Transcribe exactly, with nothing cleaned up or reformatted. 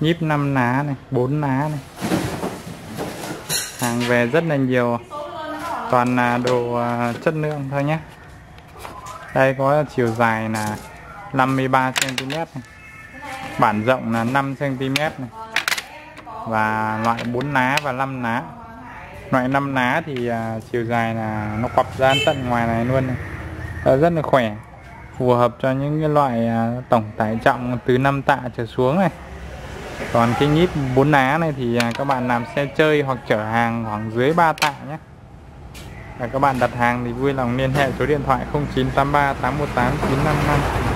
Nhíp năm ná này, bốn ná này. Hàng về rất là nhiều, toàn là đồ chất lượng thôi nhé. Đây có chiều dài là năm mươi ba xăng ti mét này. Bản rộng là năm xăng ti mét này. Và loại bốn ná và năm ná. Loại năm ná thì uh, chiều dài là nó quặp ra tận ngoài này luôn này. Đó, rất là khỏe, phù hợp cho những cái loại uh, tổng tải trọng từ năm tạ trở xuống này. Còn cái nhíp bốn ná này thì uh, các bạn làm xe chơi hoặc chở hàng khoảng dưới ba tạ nhé. Và các bạn đặt hàng thì vui lòng liên hệ số điện thoại không chín tám ba tám một tám chín năm năm.